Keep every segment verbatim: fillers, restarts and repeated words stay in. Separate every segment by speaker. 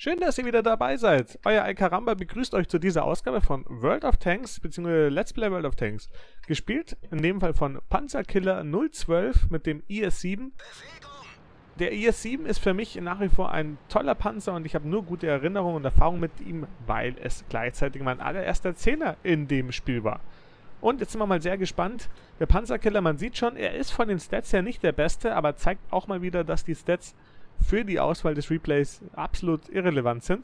Speaker 1: Schön, dass ihr wieder dabei seid. Euer Alcaramba begrüßt euch zu dieser Ausgabe von World of Tanks, bzw. Let's Play World of Tanks. Gespielt in dem Fall von Panzerkiller null zwölf mit dem I S sieben. Der I S sieben ist für mich nach wie vor ein toller Panzer und ich habe nur gute Erinnerungen und Erfahrungen mit ihm, weil es gleichzeitig mein allererster Zehner in dem Spiel war. Und jetzt sind wir mal sehr gespannt. Der Panzerkiller, man sieht schon, er ist von den Stats her nicht der beste, aber zeigt auch mal wieder, dass die Stats für die Auswahl des Replays absolut irrelevant sind.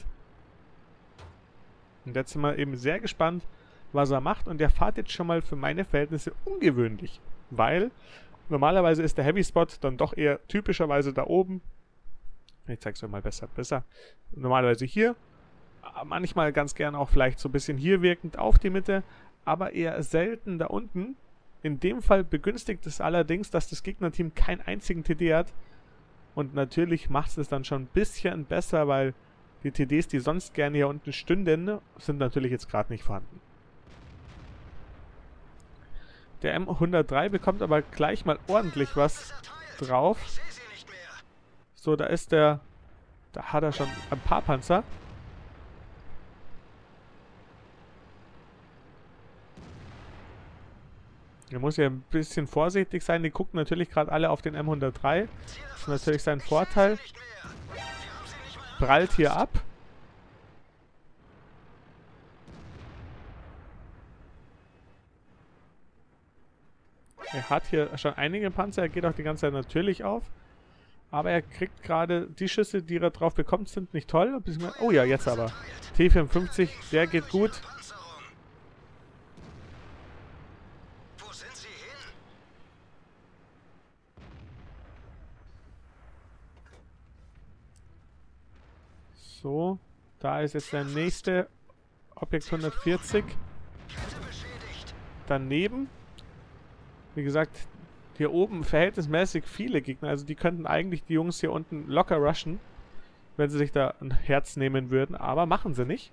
Speaker 1: Und jetzt sind wir eben sehr gespannt, was er macht. Und der fährt jetzt schon mal für meine Verhältnisse ungewöhnlich, weil normalerweise ist der Heavy Spot dann doch eher typischerweise da oben. Ich zeige es euch mal besser. besser. Normalerweise hier, manchmal ganz gern auch vielleicht so ein bisschen hier wirkend auf die Mitte, aber eher selten da unten. In dem Fall begünstigt es allerdings, dass das Gegnerteam keinen einzigen T D hat. Und natürlich macht es dann schon ein bisschen besser, weil die T Ds, die sonst gerne hier unten stünden, sind natürlich jetzt gerade nicht vorhanden. Der M hundertdrei bekommt aber gleich mal ordentlich was drauf. So, da ist der... Da hat er schon ein paar Panzer. Er muss ja ein bisschen vorsichtig sein. Die gucken natürlich gerade alle auf den M hundertdrei. Das ist natürlich sein Vorteil. Prallt hier ab. Er hat hier schon einige Panzer. Er geht auch die ganze Zeit natürlich auf. Aber er kriegt gerade die Schüsse, die er drauf bekommt, sind nicht toll. Oh ja, jetzt aber. T vierundfünfzig, der geht gut. So, da ist jetzt der nächste Objekt hundertvierzig. Daneben, wie gesagt, hier oben verhältnismäßig viele Gegner. Also die könnten eigentlich die Jungs hier unten locker rushen, wenn sie sich da ein Herz nehmen würden. Aber machen sie nicht.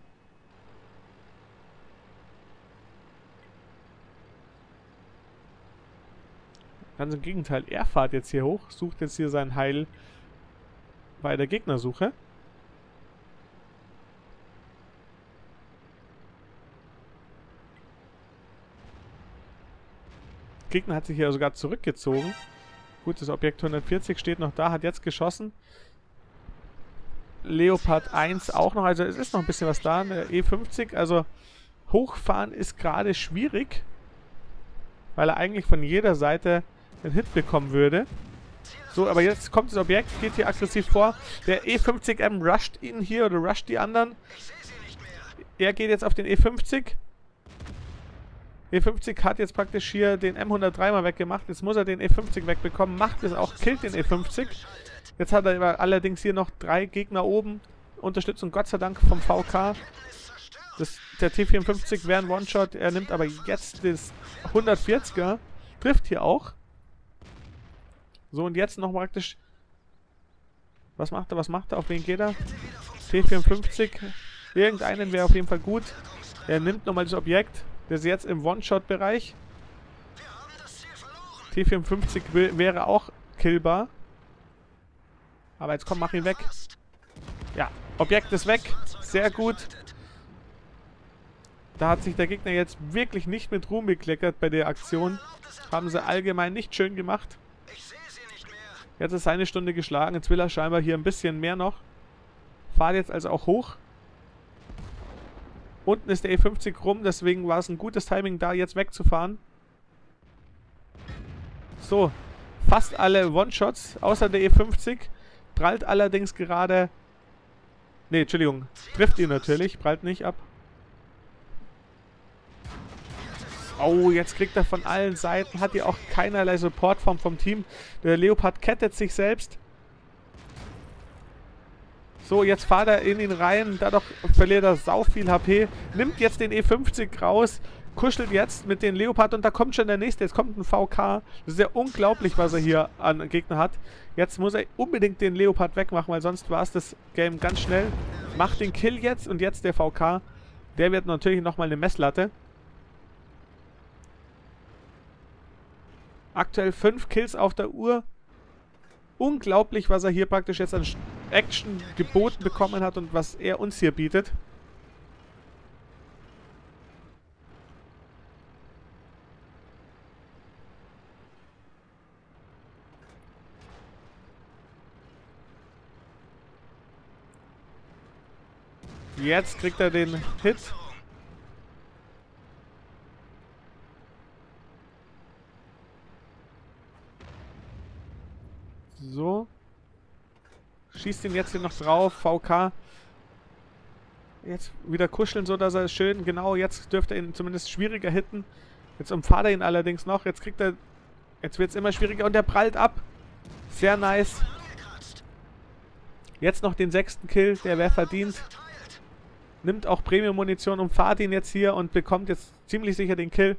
Speaker 1: Ganz im Gegenteil, er fährt jetzt hier hoch, sucht jetzt hier sein Heil bei der Gegnersuche. Gegner hat sich ja sogar zurückgezogen. Gut, das Objekt hundertvierzig steht noch da, hat jetzt geschossen. Leopard eins auch noch, also es ist noch ein bisschen was da, eine E fünfzig, also hochfahren ist gerade schwierig, weil er eigentlich von jeder Seite einen Hit bekommen würde. So, aber jetzt kommt das Objekt, geht hier aggressiv vor. Der E fünfzig M rusht ihn hier oder rusht die anderen. Er geht jetzt auf den E fünfzig. E fünfzig hat jetzt praktisch hier den M hundertdrei mal weggemacht. Jetzt muss er den E fünfzig wegbekommen. Macht es auch, killt den E fünfzig. Jetzt hat er allerdings hier noch drei Gegner oben. Unterstützung Gott sei Dank vom V K. Das, der T vierundfünfzig wäre ein One-Shot. Er nimmt aber jetzt das hundertvierziger. Trifft hier auch. So, und jetzt noch praktisch... Was macht er, was macht er? Auf wen geht er? T vierundfünfzig. Irgendeinen wäre auf jeden Fall gut. Er nimmt nochmal das Objekt. Der ist jetzt im One-Shot-Bereich. T vierundfünfzig wäre auch killbar. Aber jetzt komm, mach ihn weg. Ja, Objekt ist weg. Sehr gut. Da hat sich der Gegner jetzt wirklich nicht mit Ruhm bekleckert bei der Aktion. Haben sie allgemein nicht schön gemacht. Jetzt ist seine Stunde geschlagen. Jetzt will er scheinbar hier ein bisschen mehr noch. Fahrt jetzt also auch hoch. Unten ist der E fünfzig rum, deswegen war es ein gutes Timing, da jetzt wegzufahren. So, fast alle One-Shots, außer der E fünfzig. Prallt allerdings gerade... Ne, Entschuldigung, trifft ihn natürlich, prallt nicht ab. Oh, jetzt kriegt er von allen Seiten, hat hier auch keinerlei Supportform vom Team. Der Leopard kettet sich selbst. So, jetzt fahrt er in ihn rein, dadurch verliert er sau viel H P, nimmt jetzt den E fünfzig raus, kuschelt jetzt mit den Leopard und da kommt schon der nächste, jetzt kommt ein V K. Das ist ja unglaublich, was er hier an Gegner hat. Jetzt muss er unbedingt den Leopard wegmachen, weil sonst war es das Game ganz schnell. Macht den Kill jetzt und jetzt der V K. Der wird natürlich nochmal eine Messlatte. Aktuell fünf Kills auf der Uhr. Unglaublich, was er hier praktisch jetzt an Action geboten bekommen hat und was er uns hier bietet. Jetzt kriegt er den Hit. So. Schießt ihn jetzt hier noch drauf. V K. Jetzt wieder kuscheln, so dass er schön, genau, jetzt dürfte er ihn zumindest schwieriger hitten. Jetzt umfahrt er ihn allerdings noch. Jetzt kriegt er, jetzt wird es immer schwieriger und er prallt ab. Sehr nice. Jetzt noch den sechsten Kill, der wäre verdient. Nimmt auch Premium-Munition, umfahrt ihn jetzt hier und bekommt jetzt ziemlich sicher den Kill.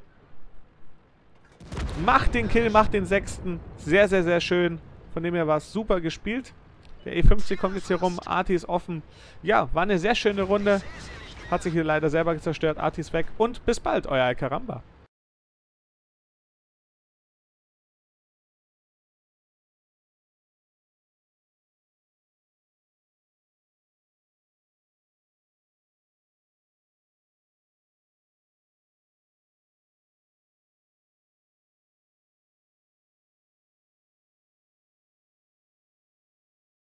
Speaker 1: Macht den Kill, macht den sechsten. Sehr, sehr, sehr schön. Von dem her war es super gespielt. Der E fünfzig kommt jetzt hier rum. Arti ist offen. Ja, war eine sehr schöne Runde. Hat sich hier leider selber zerstört. Arti ist weg. Und bis bald, euer Alcaramba.